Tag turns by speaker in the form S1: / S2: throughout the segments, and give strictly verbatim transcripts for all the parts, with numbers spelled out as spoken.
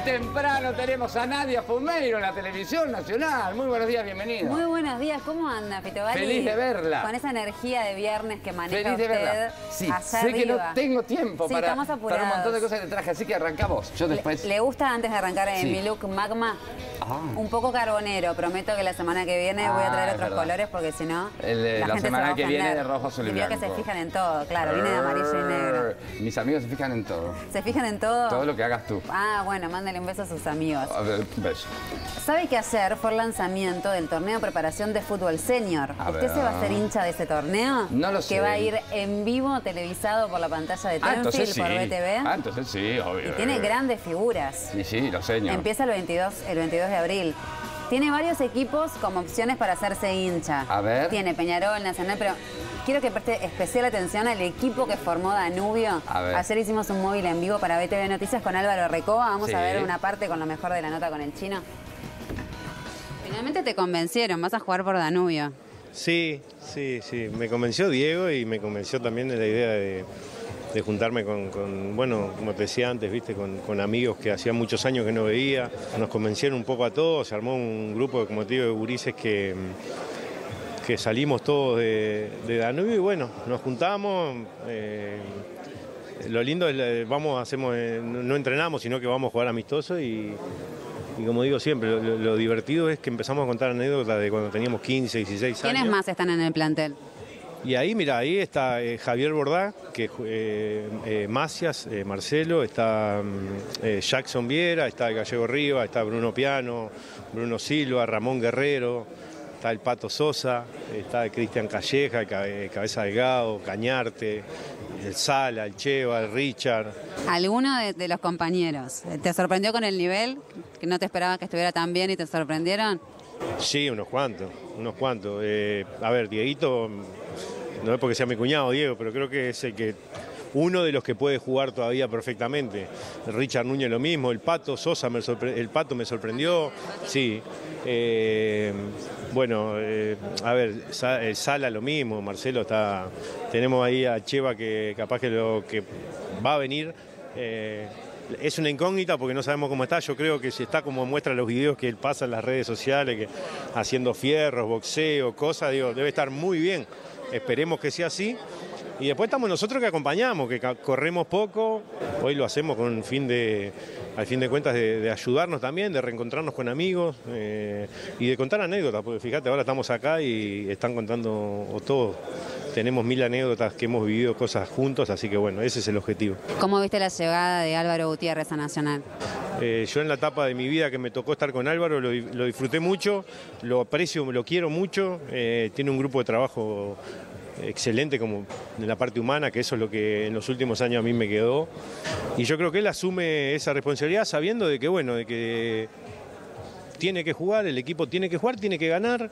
S1: temprano tenemos a Nadia Fumeiro en la televisión nacional. Muy buenos días, bienvenida.
S2: Muy buenos días, ¿cómo anda, Fito Gali?
S1: Feliz de verla.
S2: Con esa energía de viernes que maneja
S1: Feliz de
S2: usted.
S1: verla. Sí,
S2: allá
S1: sé
S2: arriba.
S1: que no tengo tiempo
S2: sí,
S1: para,
S2: para
S1: un montón de cosas que traje, así que arrancamos. Yo después...
S2: ¿Le, ¿Le gusta antes de arrancar en
S1: sí.
S2: mi look magma?
S1: Ah.
S2: Un poco carbonero, prometo que la semana que viene
S1: ah,
S2: voy a traer otros
S1: verdad.
S2: colores porque si no,
S1: la, la semana que viene de rojo, azul y blanco.
S2: que se fijan en todo, claro, viene de amarillo y negro.
S1: Mis amigos se fijan en todo.
S2: ¿Se fijan en todo?
S1: Todo lo que hagas tú.
S2: Ah, bueno, mándale un beso a sus amigos.
S1: A ver, un beso.
S2: ¿Sabe que ayer fue el lanzamiento del torneo de preparación de fútbol senior?
S1: A
S2: ¿Usted
S1: ver.
S2: se va a hacer hincha de ese torneo?
S1: No lo sé.
S2: Que va a ir en vivo televisado por la pantalla de
S1: Ah,
S2: Tenfield
S1: entonces sí.
S2: por B T V.
S1: Ah, entonces sí, obvio.
S2: Y tiene grandes figuras.
S1: Sí, sí, lo señor.
S2: Empieza el veintidós, el veintidós de abril. Tiene varios equipos como opciones para hacerse hincha.
S1: A ver.
S2: Tiene Peñarol, Nacional, pero quiero que preste especial atención al equipo que formó Danubio.
S1: A ver.
S2: Ayer hicimos un móvil en vivo para B T V Noticias con Álvaro Recoba. Vamos
S1: Sí.
S2: a ver una parte con lo mejor de la nota con el chino. Finalmente te convencieron, vas a jugar por Danubio.
S3: Sí, sí, sí. Me convenció Diego y me convenció también de la idea de, de juntarme con, con, bueno, como te decía antes, viste, con, con amigos que hacía muchos años que no veía. Nos convencieron un poco a todos, se armó un grupo, como te digo, de gurises que, que salimos todos de, de Danubio y bueno, nos juntamos. Eh, lo lindo es, vamos, hacemos, no entrenamos, sino que vamos a jugar amistoso y... Y como digo siempre, lo, lo divertido es que empezamos a contar anécdotas de cuando teníamos quince, dieciséis años.
S2: ¿Quiénes más están en el plantel?
S3: Y ahí, mira, ahí está eh, Javier Bordá, que eh, eh, Macias, eh, Marcelo, está eh, Jackson Viera, está el Gallego Rivas, está Bruno Piano, Bruno Silva, Ramón Guerrero, está el Pato Sosa, está el Cristian Calleja, el Cabeza Delgado, Cañarte, el Sala, el Cheva, el Richard.
S2: ¿Alguno de, de los compañeros te sorprendió con el nivel? ¿Que no te esperabas que estuviera tan bien y te sorprendieron?
S3: Sí, unos cuantos, unos cuantos. Eh, a ver, Dieguito, no es porque sea mi cuñado Diego, pero creo que es el que... uno de los que puede jugar todavía perfectamente. Richard Núñez lo mismo, el Pato Sosa, me el Pato me sorprendió, sí. Eh, bueno, eh, a ver, Sala lo mismo, Marcelo está... Tenemos ahí a Cheva que capaz que lo que va a venir... Eh, es una incógnita porque no sabemos cómo está. Yo creo que si está como muestra los videos que él pasa en las redes sociales, que haciendo fierros, boxeo, cosas, digo, debe estar muy bien. Esperemos que sea así. Y después estamos nosotros que acompañamos, que corremos poco. Hoy lo hacemos con un fin de, al fin de cuentas, de, de ayudarnos también, de reencontrarnos con amigos eh, y de contar anécdotas. Porque fíjate, ahora estamos acá y están contando todo. Tenemos mil anécdotas que hemos vivido cosas juntos, así que bueno, ese es el objetivo.
S2: ¿Cómo viste la llegada de Álvaro Gutiérrez a Nacional?
S3: Eh, yo en la etapa de mi vida que me tocó estar con Álvaro lo, lo disfruté mucho, lo aprecio, lo quiero mucho. Eh, tiene un grupo de trabajo excelente como en la parte humana, que eso es lo que en los últimos años a mí me quedó. Y yo creo que él asume esa responsabilidad sabiendo de que, bueno, de que tiene que jugar, el equipo tiene que jugar, tiene que ganar.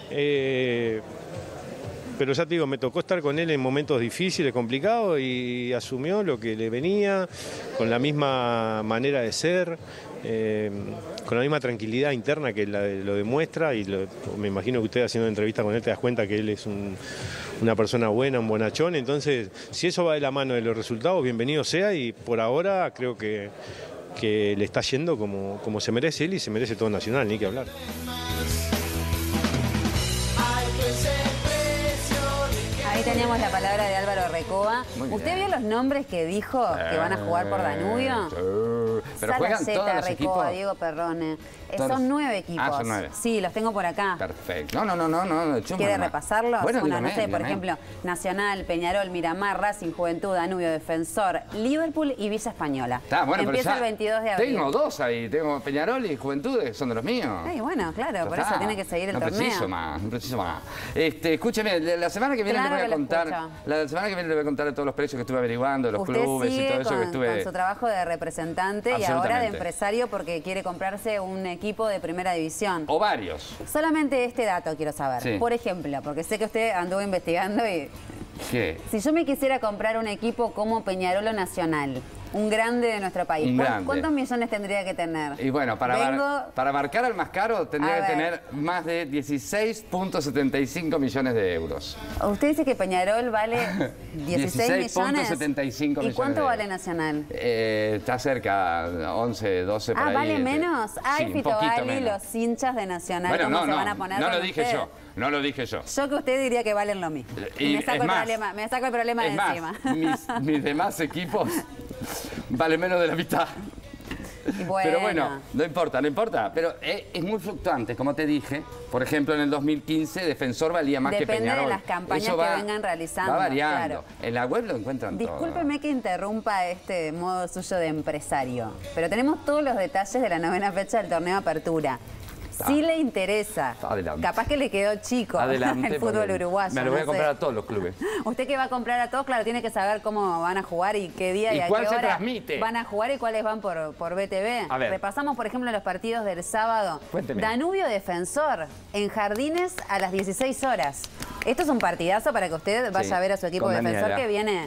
S3: Eh, Pero ya te digo, me tocó estar con él en momentos difíciles, complicados, y asumió lo que le venía, con la misma manera de ser, eh, con la misma tranquilidad interna que la, lo demuestra, y lo, me imagino que usted haciendo entrevista con él te das cuenta que él es un, una persona buena, un bonachón. Entonces, si eso va de la mano de los resultados, bienvenido sea, y por ahora creo que, que le está yendo como, como se merece él y se merece todo Nacional, ni que hablar.
S2: Ahí teníamos la palabra de Álvaro Recoba. ¿Usted vio los nombres que dijo que van a jugar por Danubio?
S1: Sí. Pero juegan
S2: Salaceta,
S1: todos los
S2: Recoba,
S1: equipos.
S2: Diego Perrone. Eh,
S1: Todos.
S2: Son nueve equipos.
S1: Ah, son nueve.
S2: Sí, los tengo por acá.
S1: Perfecto. No, no, no, no, no. Chuma,
S2: ¿Quiere
S1: nomás.
S2: repasarlos?
S1: Bueno,
S2: Bueno,
S1: dígame,
S2: no sé, por
S1: dígame.
S2: ejemplo, Nacional, Peñarol, Miramar, Racing, Juventud, Danubio, Defensor, Liverpool y Villa Española.
S1: Está, bueno,
S2: Empieza
S1: pero ya
S2: el veintidós de abril.
S1: Tengo dos ahí. Tengo Peñarol y Juventud, que son de los míos.
S2: Ay, bueno, claro,
S1: Ya
S2: por
S1: está.
S2: eso tiene que seguir el
S1: no
S2: torneo.
S1: No preciso más, no preciso más. Este, escúcheme, la semana que viene
S2: Claro
S1: le voy a
S2: que lo
S1: contar...
S2: escucho.
S1: La semana que viene le voy a contar de todos los precios que estuve averiguando, de los
S2: Usted
S1: clubes y
S2: sigue
S1: todo eso
S2: con,
S1: que estuve...
S2: con su trabajo de representante y ahora de
S1: Absolutamente.
S2: empresario porque quiere comprarse un equipo de primera división.
S1: O varios.
S2: Solamente este dato quiero saber.
S1: Sí.
S2: Por ejemplo, porque sé que usted anduvo investigando y...
S1: ¿Qué?
S2: Si yo me quisiera comprar un equipo como Peñarol o Nacional, Un grande de nuestro país.
S1: Un grande.
S2: ¿Cuántos millones tendría que tener?
S1: Y bueno, para,
S2: Vengo...
S1: mar, para marcar al más caro tendría
S2: A
S1: que
S2: ver.
S1: tener más de dieciséis punto setenta y cinco millones de euros.
S2: Usted dice que Peñarol vale dieciséis millones.
S1: setenta y cinco
S2: ¿Y
S1: millones
S2: cuánto
S1: de
S2: vale
S1: euros.
S2: Nacional?
S1: Eh, está cerca, once, doce por
S2: Ah,
S1: ahí.
S2: ¿vale
S1: este.
S2: menos? Ay,
S1: Sí, un
S2: Fito
S1: poquito
S2: Gali,
S1: menos.
S2: los hinchas de Nacional,
S1: Bueno,
S2: ¿cómo
S1: no,
S2: se
S1: no,
S2: van a poner
S1: no
S2: con
S1: lo dije
S2: usted?
S1: yo, no lo dije yo.
S2: Yo que usted diría que valen lo mismo. Y,
S1: Y
S2: me, saco
S1: es
S2: el
S1: más,
S2: problema, me saco el problema
S1: es
S2: de
S1: más,
S2: encima.
S1: mis, mis demás equipos valen menos de la mitad.
S2: Bueno.
S1: Pero bueno, no importa, no importa. Pero es, es muy fluctuante, como te dije. Por ejemplo, en el dos mil quince Defensor valía más
S2: Depende
S1: que Peñarol.
S2: de las campañas
S1: Eso
S2: que
S1: va-
S2: vengan realizando,
S1: Va variando.
S2: claro.
S1: En la web lo encuentran todo.
S2: Discúlpeme que interrumpa este modo suyo de empresario, pero tenemos todos los detalles de la novena fecha del torneo Apertura. Si le interesa,
S1: Adelante.
S2: capaz que le quedó chico
S1: Adelante,
S2: el fútbol
S1: porque
S2: uruguayo.
S1: Me lo voy
S2: no
S1: a comprar
S2: sé.
S1: a todos los clubes.
S2: Usted que va a comprar a todos, claro, tiene que saber cómo van a jugar y qué día y,
S1: ¿Y
S2: a
S1: cuál
S2: qué
S1: se
S2: hora
S1: transmite?
S2: van a jugar y cuáles van por, por B T V.
S1: A ver.
S2: Repasamos, por ejemplo, los partidos del sábado.
S1: Cuénteme.
S2: Danubio Defensor, en Jardines a las dieciséis horas. Esto es un partidazo para que usted vaya
S1: Sí,
S2: a ver a su equipo
S1: con
S2: defensor
S1: Daniela.
S2: que viene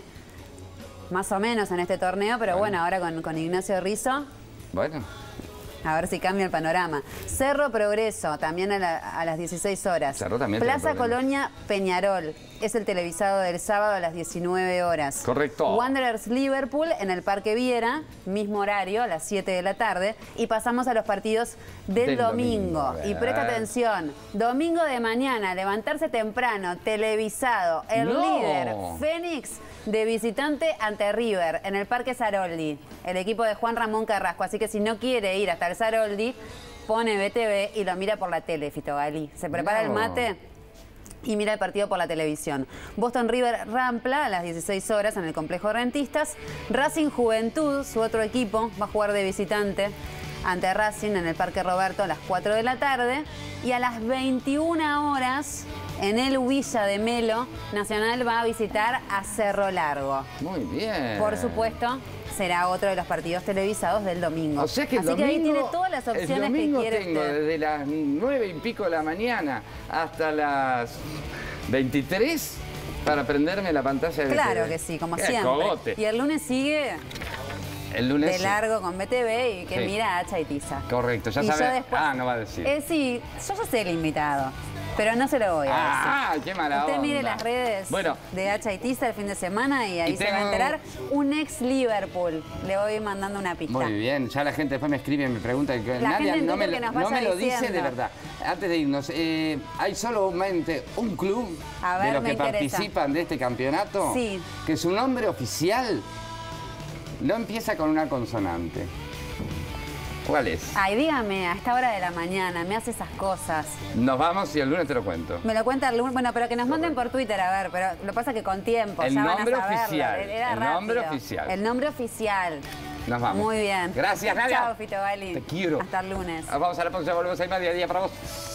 S2: más o menos en este torneo, pero bueno, ahora con, con Ignacio Rizzo.
S1: Bueno.
S2: A ver si cambia el panorama. Cerro Progreso, también a, la- a las dieciséis horas.
S1: Cerro también tiene
S2: Plaza
S1: problemas.
S2: Colonia Peñarol. Es el televisado del sábado a las diecinueve horas.
S1: Correcto.
S2: Wanderers Liverpool en el Parque Viera, mismo horario, a las siete de la tarde. Y pasamos a los partidos del,
S1: Del
S2: domingo.
S1: domingo, a
S2: Y presta
S1: ver.
S2: atención. Domingo de mañana, levantarse temprano, televisado. El
S1: No.
S2: líder, Fénix, de visitante ante River en el Parque Saroldi, el equipo de Juan Ramón Carrasco. Así que si no quiere ir hasta el Saroldi, pone B T V y lo mira por la tele, Fito Gali. Se prepara
S1: No.
S2: el mate y mira el partido por la televisión. Boston River Rampla a las dieciséis horas en el Complejo Rentistas. Racing Juventud, su otro equipo, va a jugar de visitante ante Racing en el Parque Roberto a las cuatro de la tarde. Y a las veintiuna horas, en el Villa de Melo, Nacional va a visitar a Cerro Largo.
S1: Muy bien.
S2: Por supuesto, será otro de los partidos televisados del domingo.
S1: O sea que el
S2: Así que ahí
S1: domingo-
S2: tiene todas las
S1: el
S2: opciones que
S1: domingo
S2: quiere
S1: tengo
S2: usted.
S1: desde las nueve y pico de la mañana hasta las veintitrés para prenderme la pantalla de
S2: Claro
S1: B T V.
S2: que sí, como
S1: Qué
S2: siempre.
S1: cogote.
S2: Y el lunes sigue
S1: El lunes
S2: de
S1: sí.
S2: largo con B T V y que
S1: Sí.
S2: mira a Hacha y Tiza.
S1: Correcto, ya
S2: Y
S1: sabe.
S2: yo después-
S1: Ah, no va a decir.
S2: Eh, sí, yo ya sé el invitado, pero no se lo voy a decir.
S1: Ah, qué mala
S2: Usted mire
S1: onda.
S2: las redes
S1: Bueno.
S2: de Hacha y Tiza el fin de semana y ahí
S1: Y
S2: se va a
S1: tengo-
S2: enterar. Un ex Liverpool. Le voy mandando una pista.
S1: Muy bien, ya la gente después me escribe y me pregunta. que
S2: La
S1: Nadia
S2: gente en
S1: no me,
S2: Twitter
S1: lo-
S2: que nos
S1: no me
S2: vaya
S1: lo dice
S2: diciendo.
S1: de verdad. Antes de irnos, eh, ¿hay solamente un club
S2: A ver,
S1: de los
S2: me
S1: que
S2: interesa.
S1: participan de este campeonato?
S2: Sí.
S1: Que su nombre oficial no empieza con una consonante. ¿Cuál es?
S2: Ay, dígame, a esta hora de la mañana, me hace esas cosas.
S1: Nos vamos y el lunes te lo cuento.
S2: Me lo cuenta el lunes. Bueno, pero que nos manden por Twitter, a ver, pero lo pasa que con tiempo,
S1: El
S2: ya van a
S1: nombre
S2: saberlo.
S1: oficial,
S2: Era
S1: el nombre
S2: rápido.
S1: oficial.
S2: El nombre oficial.
S1: Nos vamos.
S2: Muy bien.
S1: Gracias, Nadia.
S2: Chao, Fito Gali.
S1: Te quiero.
S2: Hasta el lunes.
S1: Vamos a la próxima, volvemos ahí más día a día para vos.